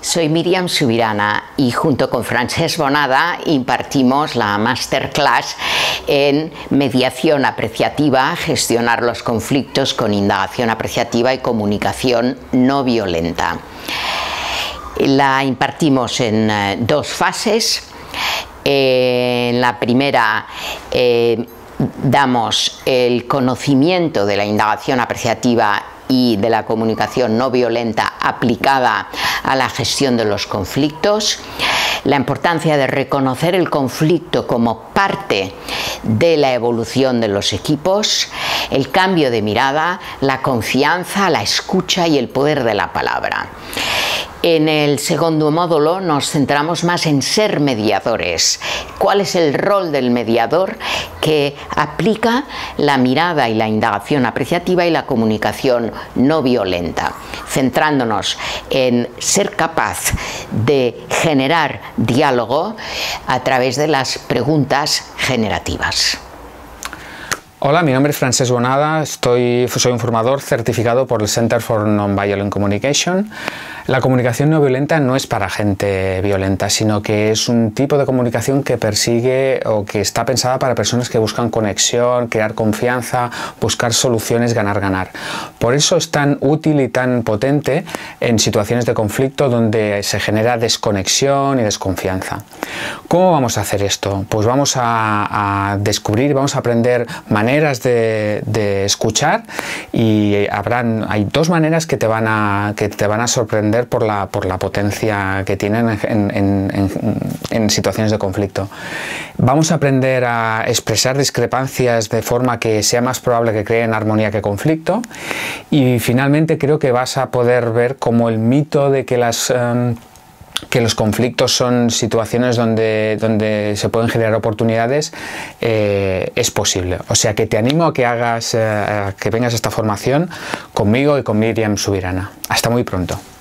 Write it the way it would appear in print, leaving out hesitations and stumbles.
Soy Míriam Subirana y junto con Francesc Bonada impartimos la Masterclass en mediación apreciativa, gestionar los conflictos con indagación apreciativa y comunicación no violenta. La impartimos en dos fases. En la primera damos el conocimiento de la indagación apreciativa y de la comunicación no violenta aplicada a la gestión de los conflictos, la importancia de reconocer el conflicto como parte de la evolución de los equipos, el cambio de mirada, la confianza, la escucha y el poder de la palabra. En el segundo módulo nos centramos más en ser mediadores. ¿Cuál es el rol del mediador que aplica la mirada y la indagación apreciativa y la comunicación no violenta? Centrándonos en ser capaz de generar diálogo a través de las preguntas generativas. Hola, mi nombre es Francesc Bonada, soy un formador certificado por el Center for Nonviolent Communication. La comunicación no violenta no es para gente violenta, sino que es un tipo de comunicación que persigue o que está pensada para personas que buscan conexión, crear confianza, buscar soluciones, ganar-ganar. Por eso es tan útil y tan potente en situaciones de conflicto donde se genera desconexión y desconfianza. ¿Cómo vamos a hacer esto? Pues vamos a descubrir, vamos a aprender maneras de escuchar y hay dos maneras que te van a sorprender por la potencia que tienen en situaciones de conflicto. Vamos a aprender a expresar discrepancias de forma que sea más probable que creen armonía que conflicto, y finalmente creo que vas a poder ver cómo el mito de que los conflictos son situaciones donde se pueden generar oportunidades es posible. O sea que te animo a que vengas a esta formación conmigo y con Míriam Subirana. Hasta muy pronto.